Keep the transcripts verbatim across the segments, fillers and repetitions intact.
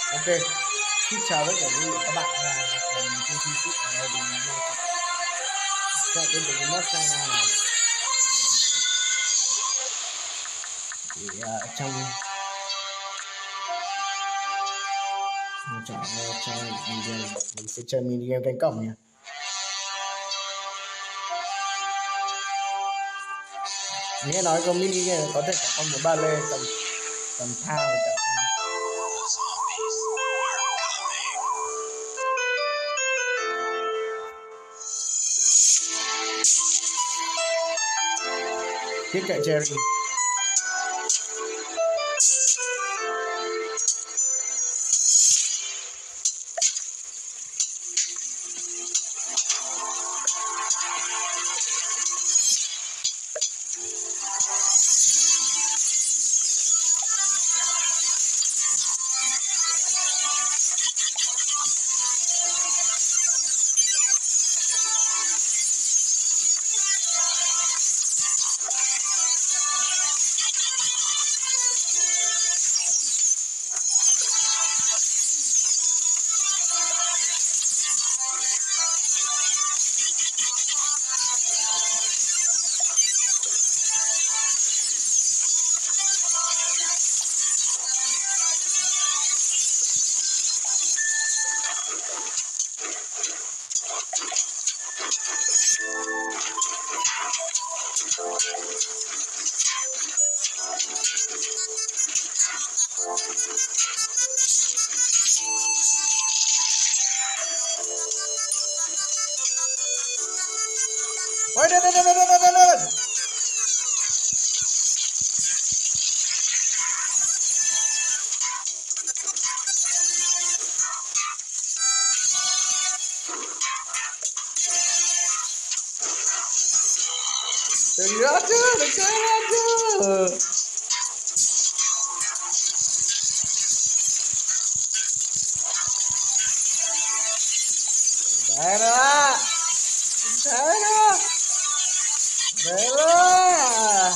Ok, xin chào tất cả quý vị các bạn và và mình trên Thi Sĩ ở đây mình nay sẽ tiếp tục cái mod China này. Thì uh, trong trong trong video mình sẽ chơi mini game cánh cổng nha. Nghe nói có mini game có thể có con một ba lê cầm cầm thang và cả tiếp cận Cherry. Ôi lên lên lên lên lên lên. Đừng ra chứ, đừng chơi ra chứ. Đấy đó, đấy đó, đấy đó.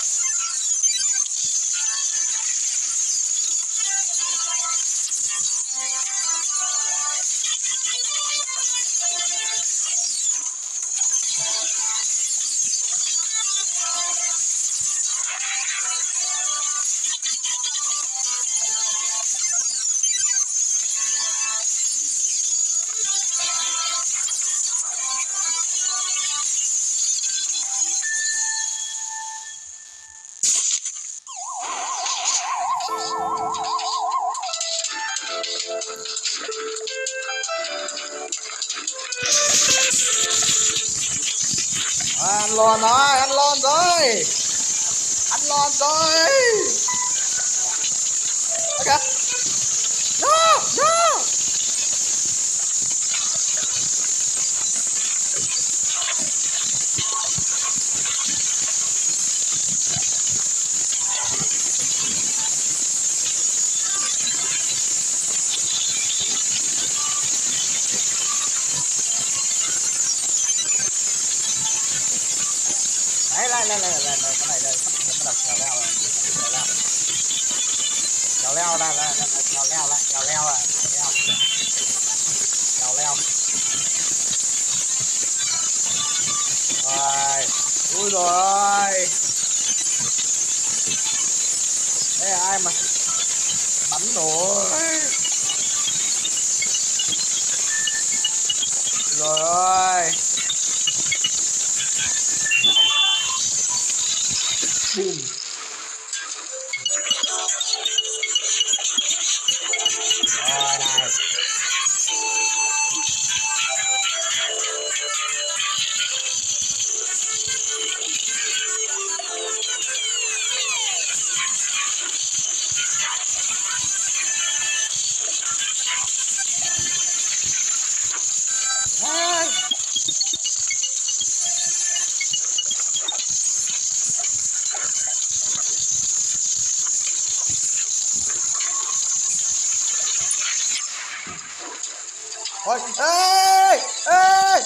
À, anh lon rồi, anh lon rồi, anh lon rồi. Ok, no, no. Đấy, lại lại lại lại lại cái này đây sắp bắt đầu trèo leo rồi, trèo leo trèo leo ra ra trèo leo lại trèo leo à trèo trèo leo rồi, ui rồi, đây là ai mà bắn nổi rồi ơi. Boom. Rồi này. À. Ôi, ê, ê.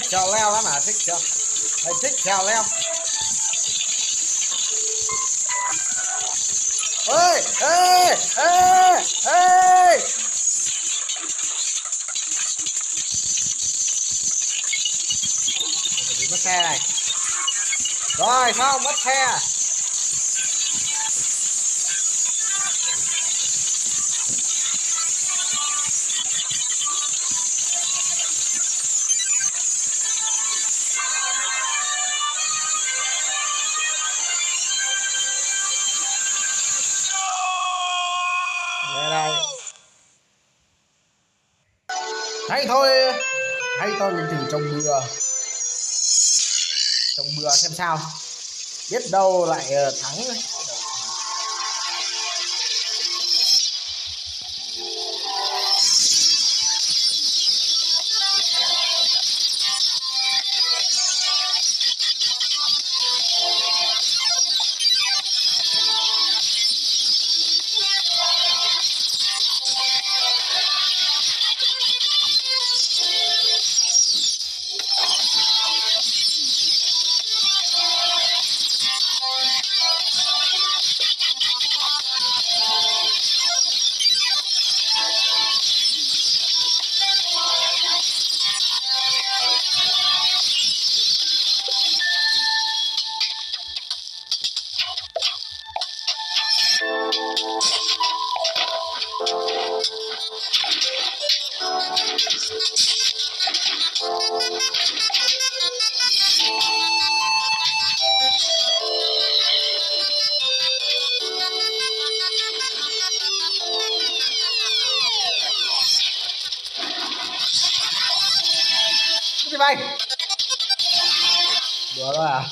trèo leo lắm mà, thích chưa? Mày thích trèo leo. Ơi, ê, ê, ê. Bị mất xe này. Rồi xong, mất xe. Đây đây. Hay thôi, hay thôi mình thử trồng bừa. Trồng bừa xem sao. Biết đâu lại thắng. Cái gì vậy? Đùa thôi à?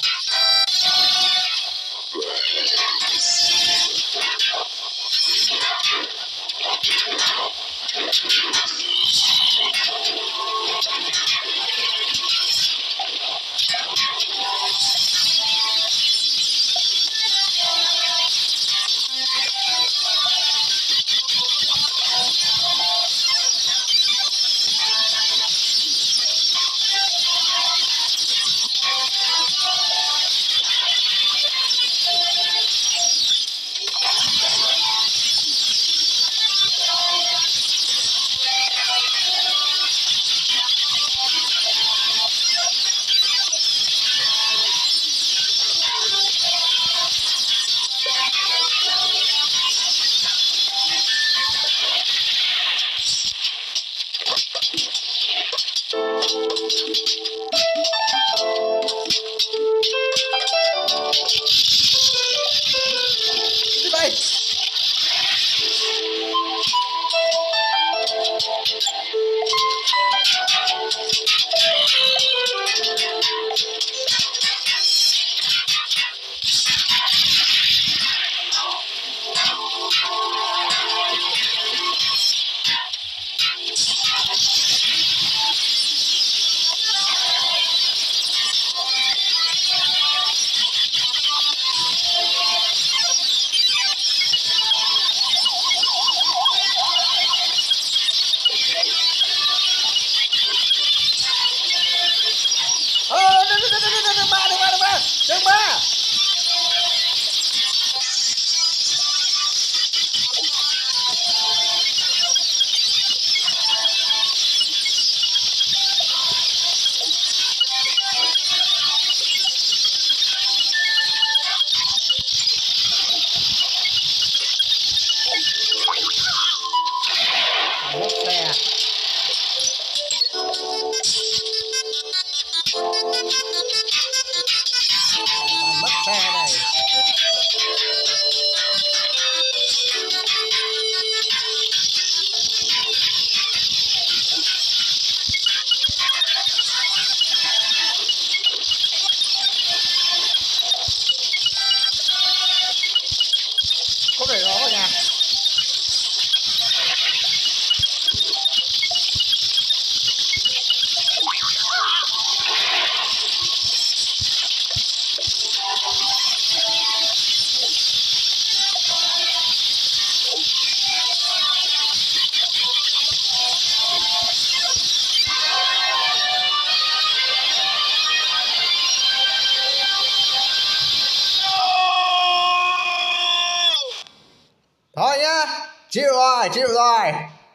chịu rồi, chịu rồi.